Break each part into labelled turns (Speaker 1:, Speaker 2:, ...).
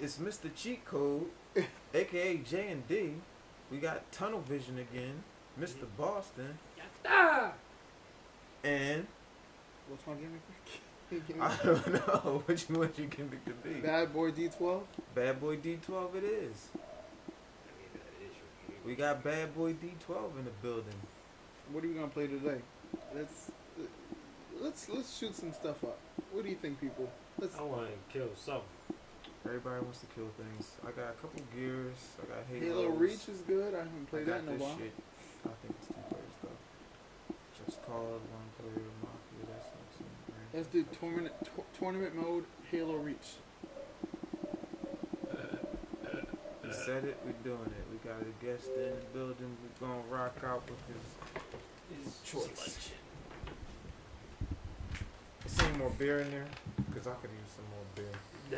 Speaker 1: It's Mr. Cheat Code, aka J and D. We got Tunnel Vision again, Mr. Boston, and
Speaker 2: what's my gimmick?
Speaker 1: I don't know which one you can pick to be.
Speaker 2: Bad Boy D12.
Speaker 1: Bad Boy D12 it is. We got Bad Boy D12 in the building.
Speaker 2: What are you gonna play today? Let's shoot some stuff up. What do you think, people?
Speaker 3: I want to kill something.
Speaker 1: Everybody wants to kill things. I got a couple gears. I got
Speaker 2: Halo Reach is good. I haven't played that in a while.
Speaker 1: Shit. I think it's 2 players though. Just called 1 player Mafia. That's not something great.
Speaker 2: Let's do tournament mode Halo Reach.
Speaker 1: He said it. We're doing it. We got a guest in the building. We're gonna rock out with his choice. Is any more beer in there? Cause I could use some more beer.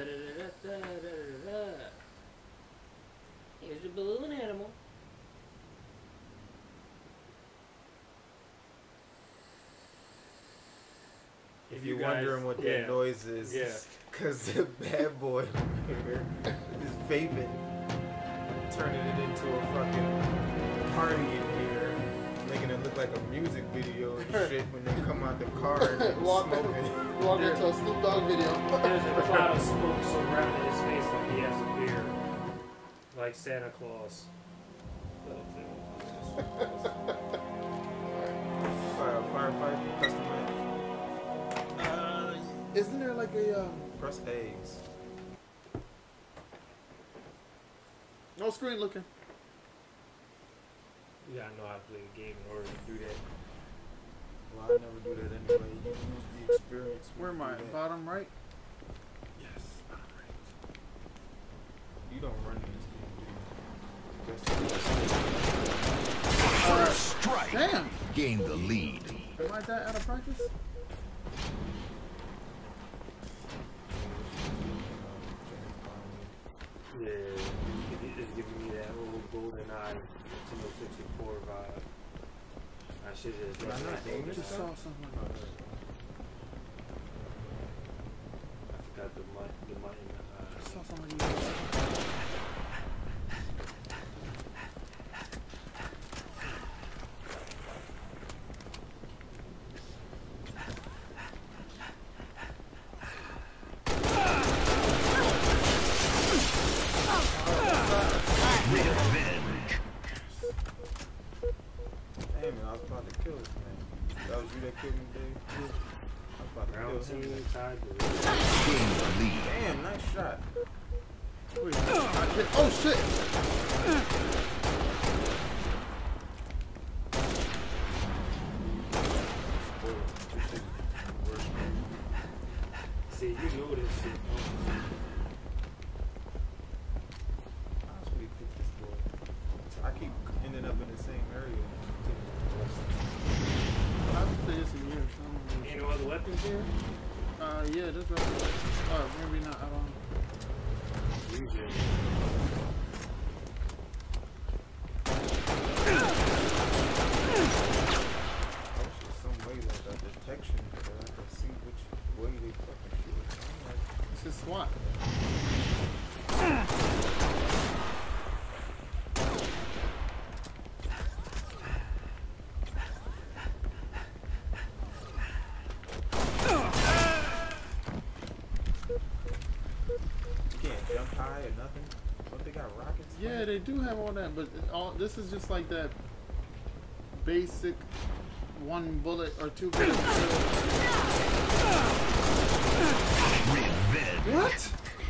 Speaker 3: Here's the balloon animal.
Speaker 1: If you're wondering what that noise is, cause the bad boy here is vaping, turning it into a fucking party in here, making it look like a music video and shit when they come out the car and they're smoking.
Speaker 2: Walk into a Snoop Dogg video.
Speaker 3: There's a cloud of smoke surrounding his face like he has a beard. Like Santa Claus.
Speaker 1: Firefight, custom match.
Speaker 2: Isn't there like a
Speaker 1: Press A's.
Speaker 2: no screen looking?
Speaker 3: You gotta know how to play the game in order to do that.
Speaker 1: Well, I never do that anyway. You use the experience.
Speaker 2: Where am I? Bottom right?
Speaker 1: Yes, bottom right. You don't run this game, do you?
Speaker 4: First strike.
Speaker 2: Damn!
Speaker 4: Gain the lead.
Speaker 2: Am I that out of practice?
Speaker 3: Yeah, it's giving me that old GoldenEye Nintendo 64 vibe. I should just
Speaker 1: Did I not name
Speaker 2: I
Speaker 1: this
Speaker 2: just
Speaker 1: stuff?
Speaker 2: saw something.
Speaker 3: I forgot the money.
Speaker 2: I saw somebody.
Speaker 4: Revenge.
Speaker 1: Damn it, I was about to kill this man. That was you that killed me, Dave? I was about to
Speaker 3: Round
Speaker 1: kill him.
Speaker 3: team tied to
Speaker 4: Gain the lead.
Speaker 1: Damn, nice shot.
Speaker 2: Wait, oh shit!
Speaker 3: See, you know this shit.
Speaker 1: I keep ending up in the same area.
Speaker 2: I haven't played this in years. So
Speaker 3: Ain't no other weapons here?
Speaker 2: yeah, this right. Oh, maybe not. I don't know.
Speaker 3: Usually.
Speaker 1: Some way like a detection that I can see which way they fucking shoot.
Speaker 2: This is SWAT.
Speaker 1: You can't jump high or nothing. Don't they got rockets?
Speaker 2: Yeah, they do have all that, but this is just like that basic 1 bullet or 2 bullets.
Speaker 4: Revenge.
Speaker 2: What?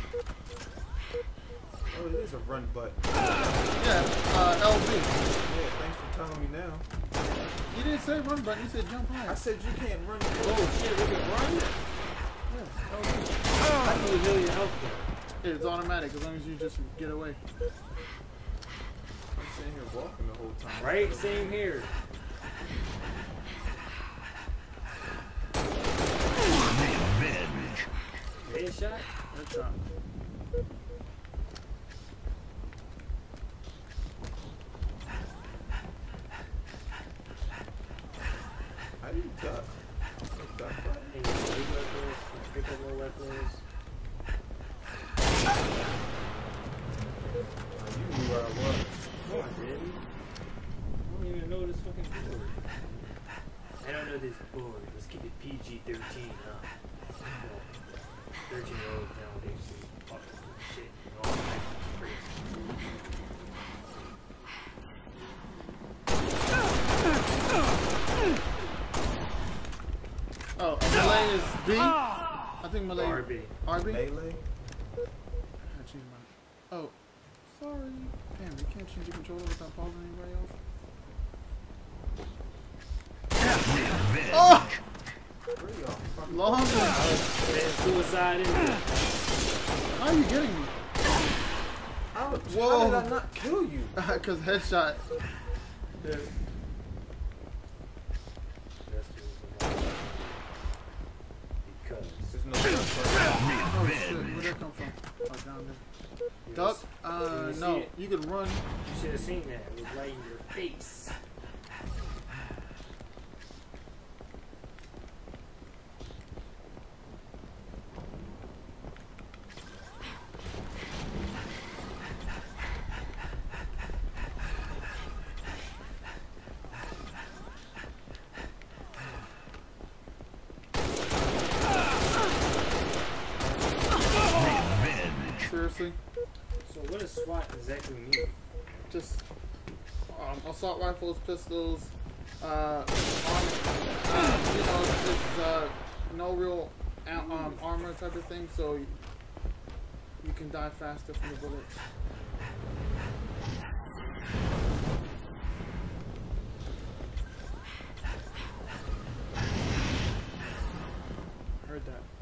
Speaker 1: Oh, it is a run button.
Speaker 2: Yeah, LB.
Speaker 1: Yeah, thanks for telling me now.
Speaker 2: You didn't say run button, you said jump high.
Speaker 1: I said you can't run.
Speaker 3: Oh shit, we can run?
Speaker 2: Yeah, LB.
Speaker 3: How can you heal your health there?
Speaker 2: It's automatic as long as you just get away.
Speaker 1: I'm sitting here walking the whole time.
Speaker 3: Right? Same here.
Speaker 4: Revenge.
Speaker 3: Headshot?
Speaker 2: That's right.
Speaker 1: How do you duck? Duck button?
Speaker 3: And you pick up more weapons. know this fucking board. I don't know this board. Let's keep it PG-13, huh? 13-year-olds nowadays see fucking shit and all kinds of crazy.
Speaker 2: Oh, Malay is B? I think Malay...
Speaker 3: RB.
Speaker 2: RB?
Speaker 1: Melee?
Speaker 2: Oh, sorry. Damn, you can't change the controller without pausing anybody else? Oh! Long
Speaker 3: suicide in there.
Speaker 2: How are you getting me?
Speaker 1: How did I not kill you?
Speaker 2: Because headshot.
Speaker 3: Yeah. Because
Speaker 1: There's no
Speaker 2: Oh shit, where'd that come from? Oh, down there. Duck? No, you can run.
Speaker 3: You should have seen that. It was right in your face.
Speaker 2: Seriously?
Speaker 3: So what does SWAT exactly mean?
Speaker 2: Just assault rifles, pistols, you know, it's no real armor type of thing, so you can die faster from the bullets. Heard that.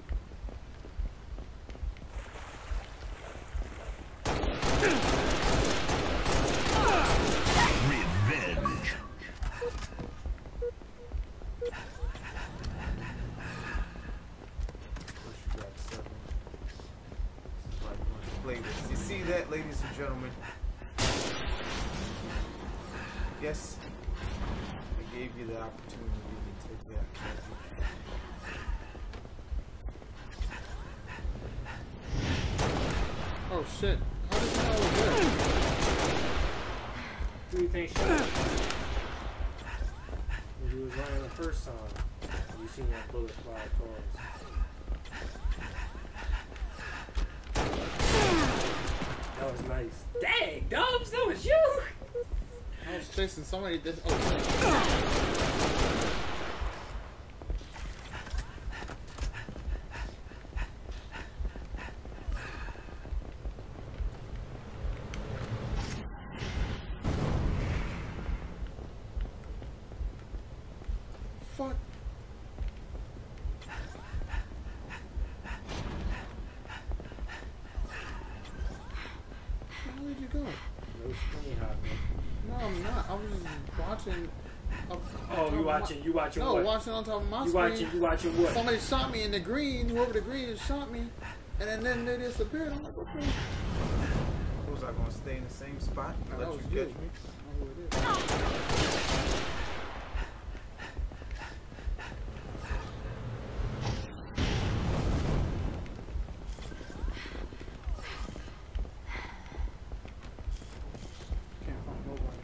Speaker 4: Revenge.
Speaker 1: You see that, ladies and gentlemen? Yes, I gave you the opportunity to take that.
Speaker 2: Oh shit. How did you know I was there?
Speaker 3: Who do you think shot him? When you was running the first time, you seen that bullet fly towards. That was nice. Dang, Dubs, that was you!
Speaker 2: I was chasing somebody that. Oh fuck. Where did you go?
Speaker 3: No springy hop.
Speaker 2: No, I'm not. I was just watching.
Speaker 3: Oh, you watching
Speaker 2: No,
Speaker 3: what?
Speaker 2: watching on top of my
Speaker 3: You
Speaker 2: screen.
Speaker 3: watching what?
Speaker 2: Somebody shot me in the green. Whoever the green is shot me, and then they disappeared. I'm like, okay.
Speaker 1: Was I gonna stay in the same spot and
Speaker 2: No,
Speaker 1: let
Speaker 2: that
Speaker 1: you
Speaker 2: was you.
Speaker 1: catch me?
Speaker 2: I know who it is. Can't find nobody.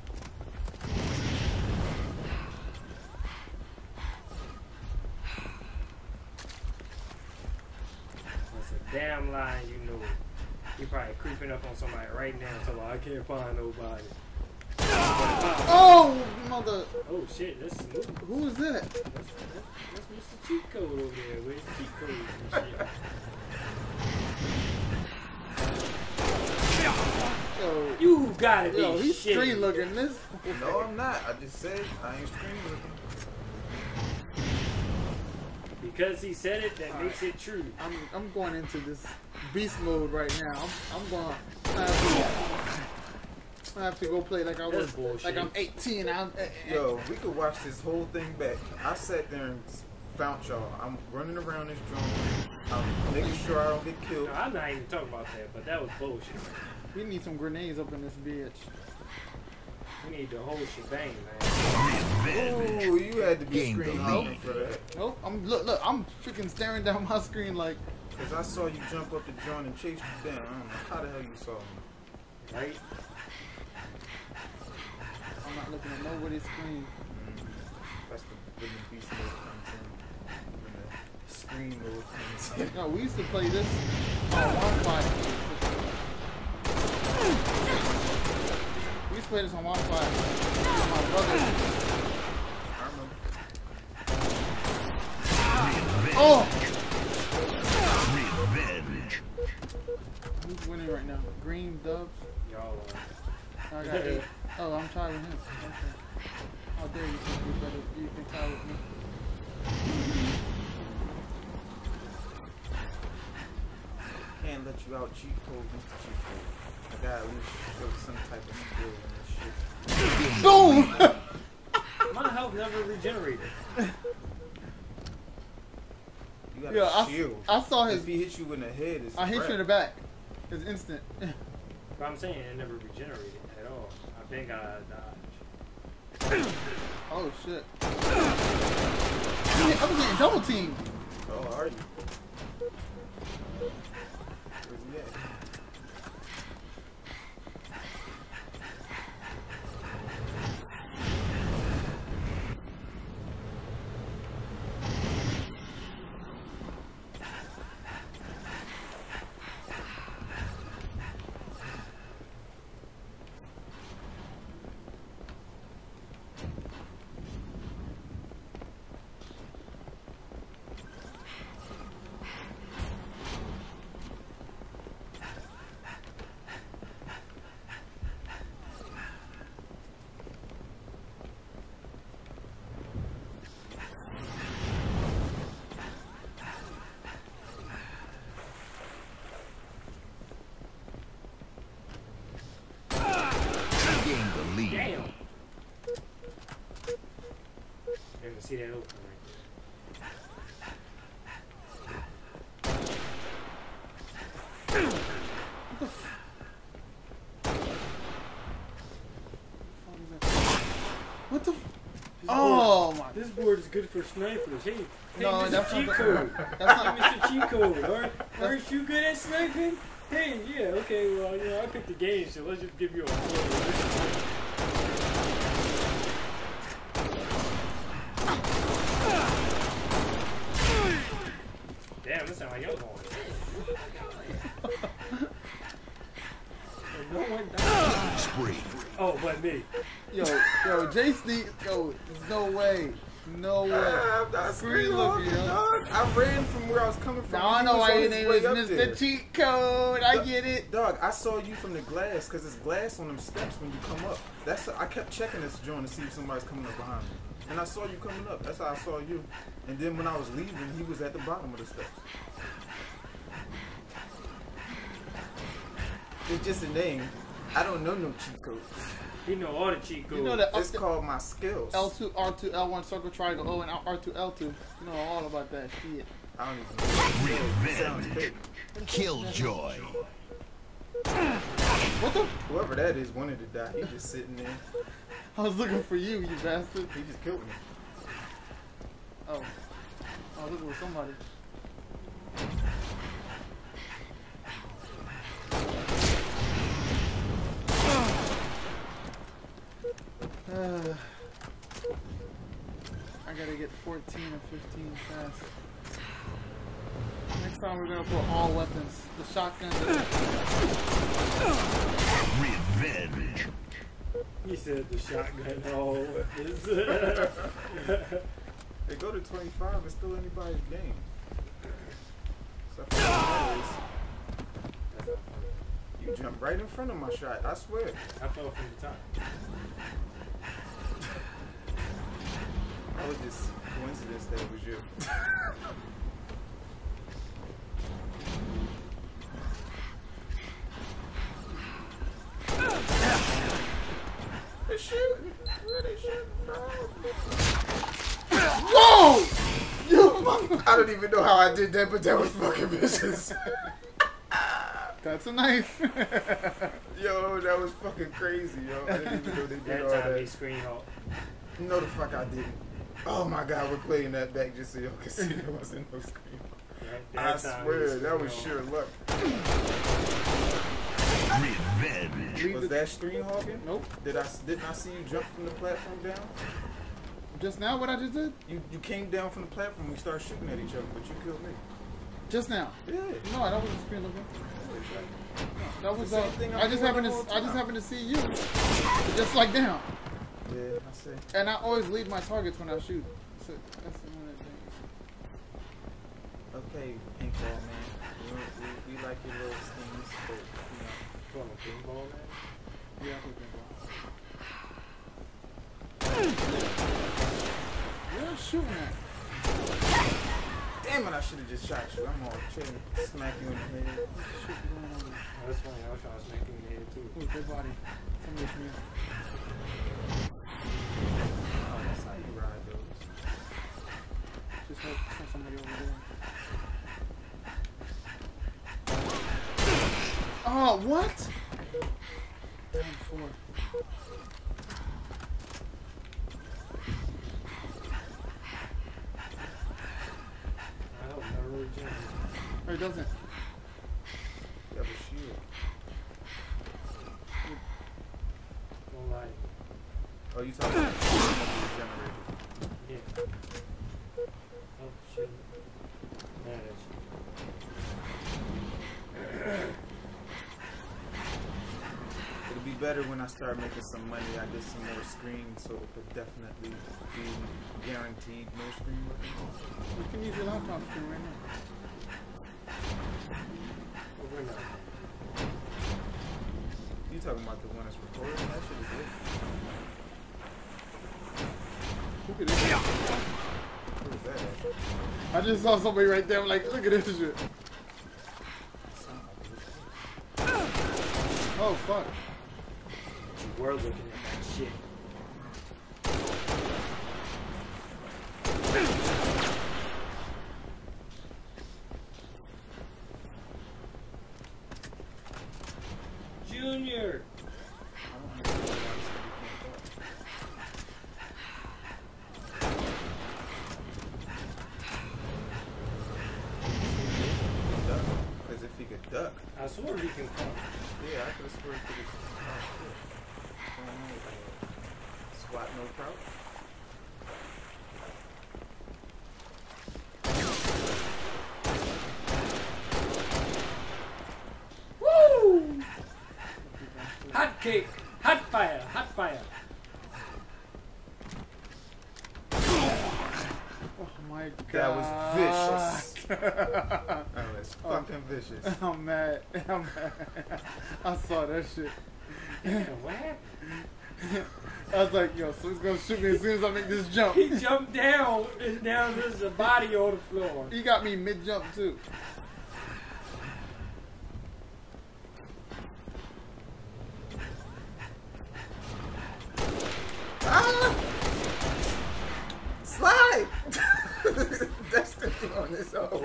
Speaker 3: That's a damn lie, you know it. You're probably creeping up on somebody right now, so I can't find nobody.
Speaker 2: Oh, mother.
Speaker 3: Oh shit, that's smooth.
Speaker 2: Who is that?
Speaker 3: That's Mr. Cheat Code over there with cheat codes and shit.
Speaker 2: Yo,
Speaker 3: You gotta be
Speaker 2: yo, he's
Speaker 3: shitting.
Speaker 2: screen looking this.
Speaker 1: No, I'm not. I just said I ain't screen looking.
Speaker 3: Because he said it, that makes it true.
Speaker 2: I'm going into this beast mode right now. I'm going. I have to go play like I was, like I'm 18.
Speaker 1: Yo, we could watch this whole thing back. I sat there and found y'all. I'm running around this joint. I'm making sure I don't get killed.
Speaker 3: No, I'm not even talking about that, but that was bullshit.
Speaker 2: We need some grenades up in this bitch.
Speaker 3: We need the whole shebang, man.
Speaker 4: Revenge.
Speaker 1: Ooh, you had to be
Speaker 4: Gain the
Speaker 1: screen
Speaker 4: lead.
Speaker 1: looking for that.
Speaker 2: Nope. Look. I'm freaking staring down my screen like.
Speaker 1: Cause I saw you jump up the joint and chase you down. I don't know how the hell you saw me.
Speaker 3: Right?
Speaker 2: I'm not looking at nobody's screen.
Speaker 1: That's when the beast mode comes in. When the screen mode comes in.
Speaker 2: No, we used to play this on Wi-Fi. We used to play this on Wi-Fi with my brother.
Speaker 1: I remember.
Speaker 2: Oh!
Speaker 4: Revenge.
Speaker 2: Who's winning right now? Green Dubs?
Speaker 3: Y'all
Speaker 2: I got 8. Oh, I'm tied with him. Okay. How dare you think you better? You can tie with me?
Speaker 1: Can't let you out cheat code, Mr. Cheat Code. I gotta at least show some type of skill in this shit.
Speaker 2: Boom!
Speaker 3: my health never regenerated.
Speaker 1: You gotta
Speaker 2: Yeah,
Speaker 1: shield.
Speaker 2: I saw his.
Speaker 1: If he hits you in the head, it's
Speaker 2: I hit you in the back. It's instant.
Speaker 3: But I'm saying it never regenerated at all. I think I dodged.
Speaker 2: Oh shit! I'm getting double teamed.
Speaker 1: Oh, are you? Where's he at?
Speaker 3: Damn! I can see that open
Speaker 2: What the? Oh my!
Speaker 3: This board is good for snipers. Hey,
Speaker 2: No,
Speaker 3: Mr.
Speaker 2: that's
Speaker 3: Cheat
Speaker 2: not.
Speaker 3: Code.
Speaker 2: That's not.
Speaker 3: Mr. Cheat Code. Aren't you good at sniping? Hey, yeah, okay, well, you know, I picked the game, so let's just give you a score. Damn, this sounds like y'all going. No one died.
Speaker 4: Spree.
Speaker 3: Oh, but me.
Speaker 2: Yo, Jason, yo, there's no way. No way.
Speaker 1: I
Speaker 2: Screen looking, yo.
Speaker 1: dog. I ran from where I was coming from.
Speaker 2: Now I
Speaker 1: He
Speaker 2: know
Speaker 1: was
Speaker 2: why
Speaker 1: on
Speaker 2: your
Speaker 1: his
Speaker 2: name
Speaker 1: way
Speaker 2: is
Speaker 1: up
Speaker 2: Mr.
Speaker 1: there.
Speaker 2: Cheat Code. I get it.
Speaker 1: Dog, I saw you from the glass because there's glass on them steps when you come up. I kept checking this joint to see if somebody's coming up behind me. And I saw you coming up. That's how I saw you. And then when I was leaving, he was at the bottom of the steps. It's just a name. I don't know no cheat codes.
Speaker 3: You know all the cheat codes.
Speaker 2: You know that
Speaker 1: It's called my skills.
Speaker 2: L2, R2, L1, circle, triangle, O, and R2, L2. You know all about that shit.
Speaker 1: I don't even know. It sounds fake.
Speaker 4: Killjoy.
Speaker 2: What the?
Speaker 1: Whoever that is wanted to die. He just sitting there.
Speaker 2: I was looking for you, you bastard.
Speaker 1: He just killed me.
Speaker 2: Oh. I was looking for somebody. I gotta get 14 or 15 fast. Next time we're gonna put all weapons. The shotgun.
Speaker 4: Revenge.
Speaker 3: He said the shotgun all weapons.
Speaker 1: They go to 25, it's still anybody's game. So you jumped right in front of my shot, I swear.
Speaker 3: I fell from the top.
Speaker 1: That was just coincidence that it was you. They're shooting. Where are they shooting from?
Speaker 2: Whoa!
Speaker 1: I don't even know how I did that, but that was fucking vicious.
Speaker 2: That's a knife.
Speaker 1: Yo, that was fucking crazy, yo. I didn't even know they did all
Speaker 3: That time he
Speaker 1: that.
Speaker 3: screen hawk.
Speaker 1: No, the fuck I didn't. Oh my god, we're playing that back just so y'all can see there wasn't no screen. I
Speaker 3: That time he
Speaker 1: swear,
Speaker 3: screen
Speaker 1: that was
Speaker 3: hawk.
Speaker 1: sheer luck.
Speaker 4: Revenge.
Speaker 1: Was that screen hogging?
Speaker 2: Nope.
Speaker 1: Didn't I see you jump from the platform down?
Speaker 2: Just now, what I just did?
Speaker 1: You came down from the platform. We started shooting at each other, but you killed me.
Speaker 2: Just now.
Speaker 1: Yeah.
Speaker 2: No, that wasn't screen looking. That was
Speaker 1: the same thing
Speaker 2: I just happened to see you, just like now.
Speaker 1: Yeah, I see.
Speaker 2: And I always leave my targets when I shoot. So that's one of the things.
Speaker 1: Okay, paintball man. We like your little schemes, but
Speaker 3: You want a paintball, man?
Speaker 2: Yeah, I play paintball. Where are you shooting at?
Speaker 1: damn it! I should have just shot you. I'm all chilling, smack you in the head.
Speaker 2: Shit going on there.
Speaker 3: Oh, that's funny. I was trying to smack you in the head, too.
Speaker 2: Ooh, dead body. Somebody's me.
Speaker 1: Oh, that's how you ride those.
Speaker 2: Just hope it's not somebody over there. Oh, what? 4.
Speaker 3: I hope never really jump.
Speaker 2: Or it doesn't.
Speaker 1: You have a shield.
Speaker 3: Don't lie.
Speaker 1: Oh, you talking about the generator?
Speaker 3: Yeah. Oh, shit. Man, that shit.
Speaker 1: It'll be better when I start making some money. I get some more screens, so it could definitely be guaranteed no screen working.
Speaker 2: You can use your laptop screen right now.
Speaker 3: Oh, we're not.
Speaker 1: You talking about the one that's recording? That shit is good.
Speaker 2: Look at this.
Speaker 1: Where's that at?
Speaker 2: I just saw somebody right there. I'm like, look at this shit. Oh, fuck.
Speaker 3: You were looking at that shit. Junior!
Speaker 1: Because if he could duck,
Speaker 3: I swear he can come.
Speaker 1: yeah, I could have sworn he could squat no crouch.
Speaker 3: Woo! Hot cake! Hot fire! Hot fire!
Speaker 2: Oh my god.
Speaker 1: That was vicious. That was fucking vicious.
Speaker 2: I'm mad. I'm mad. I saw that shit.
Speaker 3: What happened?
Speaker 2: I was like, yo, so he's gonna shoot me as soon as I make this jump.
Speaker 3: He jumped down and now there's a body on the floor.
Speaker 2: He got me mid-jump too.
Speaker 1: Ah! Slide! Destiny on this hoe.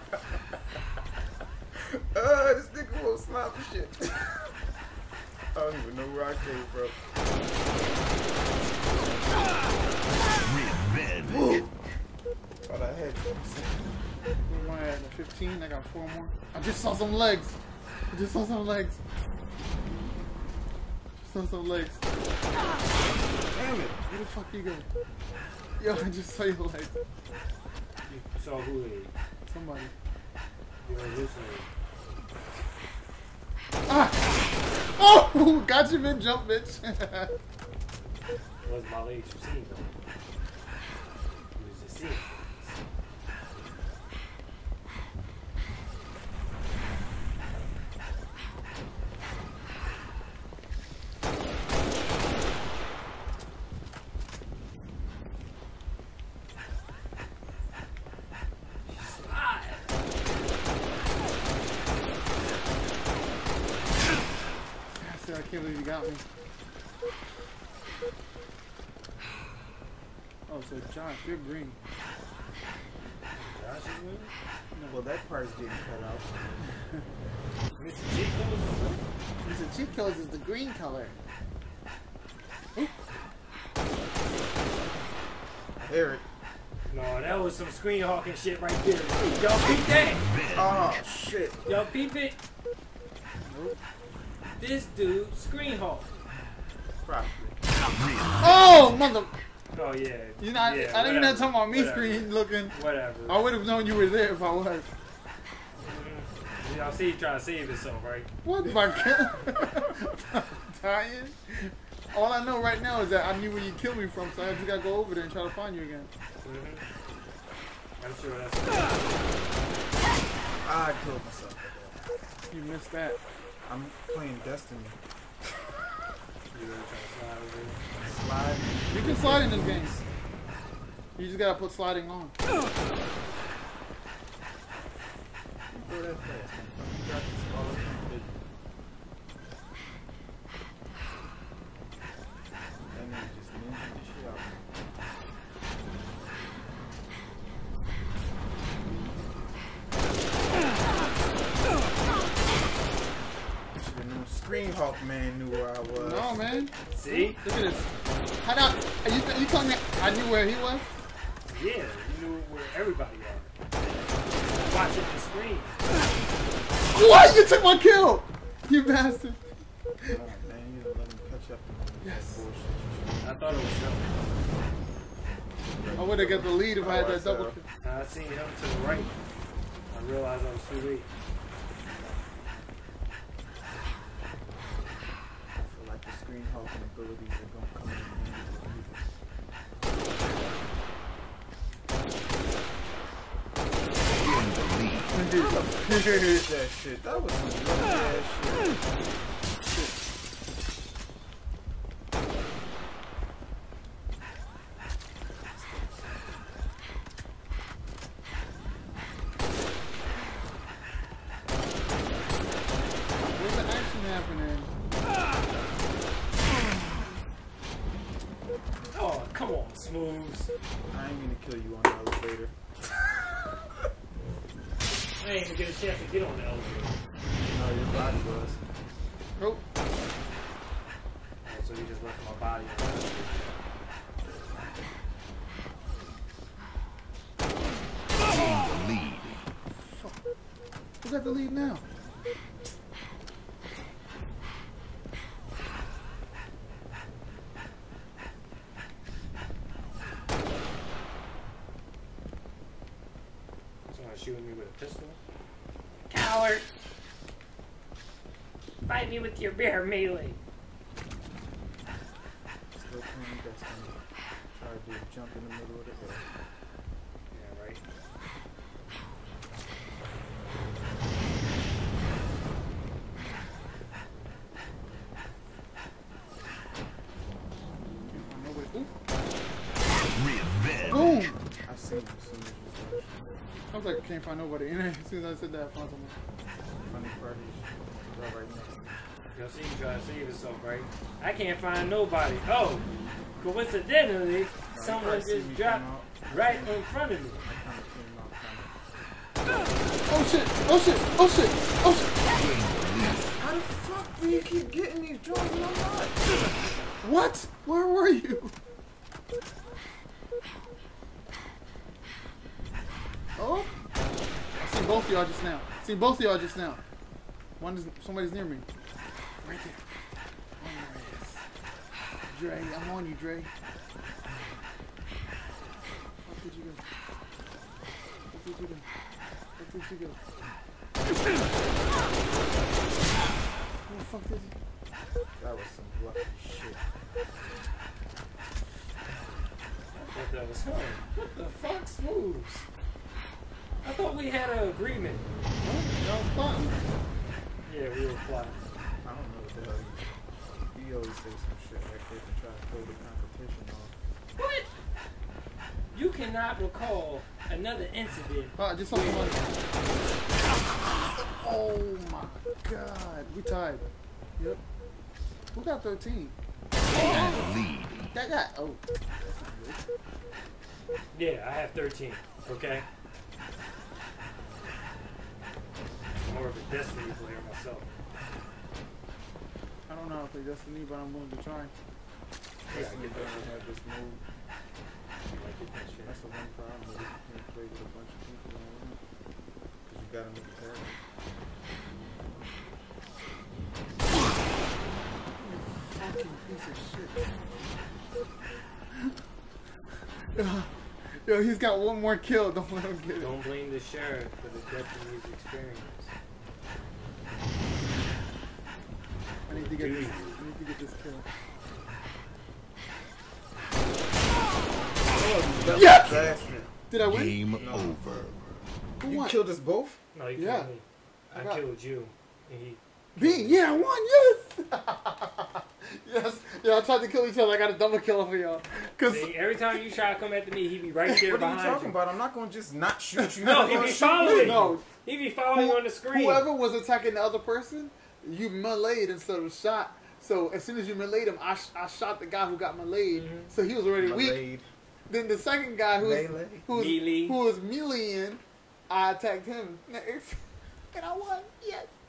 Speaker 1: This nigga won't slide for shit. I don't even know where I came from.
Speaker 4: Revenge.
Speaker 1: Thought I had you.
Speaker 2: Where am I at? 15? I got 4 more. I just saw some legs. Just saw some legs. Damn it. Where the fuck you go? Yo, I just saw your legs.
Speaker 3: You saw who they?
Speaker 2: Somebody.
Speaker 3: You were listening.
Speaker 2: Ah! Oh! Got you mid-jump, bitch.
Speaker 3: Was my legs you seen though? It was just seeing.
Speaker 2: I can't believe you got me. Oh, so Josh, you're green.
Speaker 3: Josh is winning?
Speaker 1: Well, that part's getting cut out.
Speaker 3: Mr. Chico's is winning?
Speaker 2: Mr. Chico's is the green color.
Speaker 1: Eric.
Speaker 3: No, that was some screen hawking shit right there. Y'all peep that?
Speaker 1: Oh, shit.
Speaker 3: Y'all peep it?
Speaker 2: Nope.
Speaker 3: this dude Screen Hulk.
Speaker 1: Probably.
Speaker 2: Oh, mother.
Speaker 3: Oh yeah.
Speaker 2: You know, I didn't even have talking about me screen looking.
Speaker 3: Whatever.
Speaker 2: I would have known you were there if I was.
Speaker 3: Y'all see you trying to save yourself, right?
Speaker 2: What, my god? Dying? All I know right now is that I knew where you killed me from, so I just gotta go over there and try to find you again.
Speaker 3: I'm sure that's.
Speaker 1: I killed myself.
Speaker 2: You missed that.
Speaker 1: I'm playing Destiny.
Speaker 3: You really trying to slide over here?
Speaker 1: Slide.
Speaker 2: You can slide in this game. You just gotta put sliding on.
Speaker 1: You go that fast, man. You got this all over the video. And then just ninja this shit out. Should've known Screen Hulk man knew where I was.
Speaker 2: No, man.
Speaker 3: See?
Speaker 2: Look at this. How now? You telling me I knew where he was?
Speaker 3: Yeah, you knew where everybody are. Watching the screen.
Speaker 2: What? You took my kill! You bastard.
Speaker 1: Oh, man, you done let me catch up to
Speaker 2: Yes.
Speaker 1: bullshit.
Speaker 3: I thought it was him.
Speaker 2: I would have got the lead if I had that double kill.
Speaker 3: I seen him to the right. I realized I was too late.
Speaker 1: I feel like the Screen Hulk abilities are gonna come in that shit. That was some good ass shit.
Speaker 2: Where's the action happening?
Speaker 3: Oh, come on, Smooths.
Speaker 1: I ain't gonna kill you on the elevator.
Speaker 3: I ain't even get a chance to get on the elevator.
Speaker 1: No, your body was.
Speaker 2: Oh.
Speaker 3: So you just left my body on the elevator.
Speaker 4: Lead.
Speaker 2: Who got the lead now?
Speaker 3: Someone shooting me with a pistol? Coward! Fight me with your bare melee.
Speaker 1: Still playing Destiny. Try to do a jump in the middle of the hill.
Speaker 3: Yeah, right.
Speaker 4: Revenge.
Speaker 2: Boom!
Speaker 1: I see you as soon as you start.
Speaker 2: I was like, I can't find nobody. And as soon as I said that, I found someone.
Speaker 1: Funny part is, you're right next to me.
Speaker 3: You'll see you try to save yourself, right? I can't find nobody. Oh! Coincidentally, someone just dropped right in front of me.
Speaker 1: I kind of came out
Speaker 2: Oh shit! Oh shit! Oh shit! Oh shit!
Speaker 1: How the fuck do you keep getting these drones and I'm not?
Speaker 2: What? Where were you? Oh! I see both of y'all just now. See both of y'all just now. Somebody's near me. Right there. Oh my ass. Dre, I'm on you, Dre. Where did you go? Where did you go? Where did you go? Where the fuck did you?
Speaker 1: That was some lucky shit.
Speaker 3: I thought that was him. What the fuck, Smooths? I thought we had an agreement.
Speaker 2: Y'all plotting.
Speaker 3: Yeah, we were plotting.
Speaker 1: I don't know what the hell he always says some shit like that to try to throw the competition off.
Speaker 3: What? You cannot recall another incident.
Speaker 2: Oh, I just saw someone. Oh my god. We tied. Yep. Who got 13?
Speaker 4: Lead.
Speaker 2: That guy. Oh.
Speaker 3: Yeah, I have 13. Okay. I'm more of a Destiny player myself.
Speaker 2: I don't know how to play Destiny, but I'm willing to try.
Speaker 1: Destiny doesn't have this move.
Speaker 3: Like it, that shit.
Speaker 1: That's the one problem with it. You can't play with a bunch of people on it. Because you gotta make a character.
Speaker 2: shit. Yo, he's got one more kill. Don't let him get it.
Speaker 3: Don't blame the sheriff for the death of his experience.
Speaker 2: I need to get this. I need to get this kill.
Speaker 1: Oh,
Speaker 2: yes! Did I win?
Speaker 4: Game over.
Speaker 2: Who
Speaker 1: You
Speaker 2: won?
Speaker 1: killed us both?
Speaker 3: No, you
Speaker 2: Yeah.
Speaker 3: killed me. I killed you. And he.
Speaker 2: Bean, yeah, I won, yes! Yes, yeah, I tried to kill each other. I got a double kill for y'all. Cause
Speaker 3: See, every time you try to come after me, he be right there
Speaker 1: What are
Speaker 3: behind
Speaker 1: you talking about? I'm not going to just not shoot you.
Speaker 3: No,
Speaker 1: I'm
Speaker 3: he
Speaker 1: gonna
Speaker 3: be
Speaker 1: shoot
Speaker 3: following
Speaker 1: you.
Speaker 3: you.
Speaker 2: no,
Speaker 3: He be following you on the screen.
Speaker 2: whoever was attacking the other person, you meleeed instead of shot. So as soon as you meleeed him, I shot the guy who got meleeed. So he was already weak.
Speaker 1: Meleeed.
Speaker 2: Then the second guy
Speaker 1: Melee.
Speaker 3: Melee.
Speaker 2: who was meleeing, I attacked him. And I won. Yes.